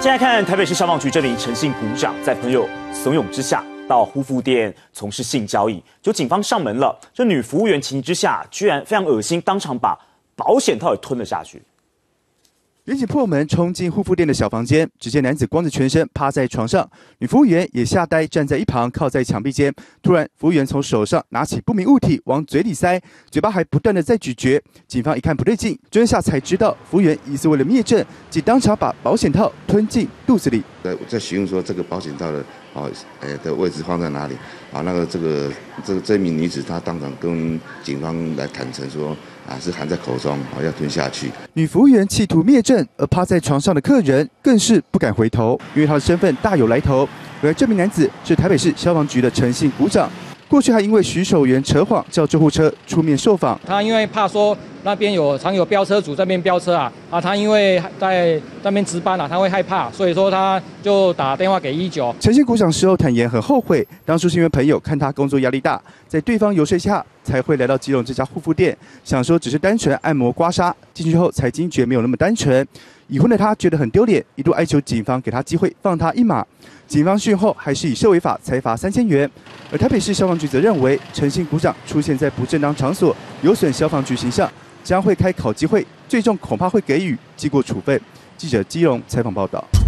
现在看台北市消防局这名陈姓股长，在朋友怂恿之下，到护肤店从事性交易，就警方上门了。这女服务员情急之下，居然非常恶心，当场把保险套也吞了下去。 民警破门冲进护肤店的小房间，只见男子光着全身趴在床上，女服务员也吓呆，站在一旁靠在墙壁间。突然，服务员从手上拿起不明物体往嘴里塞，嘴巴还不断的在咀嚼。警方一看不对劲，追下才知道，服务员疑似为了灭证，即当场把保险套吞进肚子里。 在询问说这个保险套的的位置放在哪里啊？这名女子她当场跟警方来坦诚说。 是含在口中，要吞下去。 女服务员企图灭证，而趴在床上的客人更是不敢回头，因为他的身份大有来头。而这名男子是台北市消防局的陈姓股长，过去还因为徐守元扯谎叫救护车出面受访。 他因为怕说那边常有飙车主在那边飙车他因为在那边值班他会害怕，所以说他就打电话给119。 陈姓股长事后坦言很后悔，当初是因为朋友看他工作压力大，在对方游说下。 才会来到基隆这家护肤店，想说只是单纯按摩刮痧，进去后才惊觉没有那么单纯。已婚的他觉得很丢脸，一度哀求警方给他机会放他一马。警方讯后还是以涉违法裁罚3000元。而台北市消防局则认为，陈姓股长出现在不正当场所，有损消防局形象，将会开考绩会，最重恐怕会给予记过处分。记者基隆采访报道。